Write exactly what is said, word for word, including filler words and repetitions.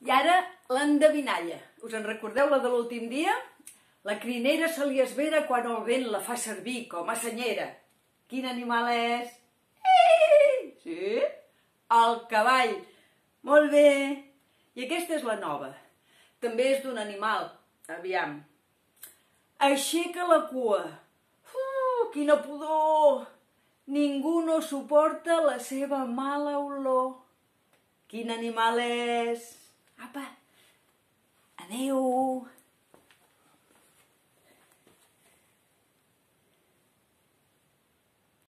I ara l'endevinalla. Us en recordeu la de l'últim dia? La crinera se li esvera quan el vent la fa servir com a senyera. Quin animal és? Sí? El cavall. Molt bé. I aquesta és la nova. També és d'un animal. Aviam. Aixeca la cua. Uh, quina pudor! Ningú no suporta la seva mala olor. Quin animal és? Apa! Adéu!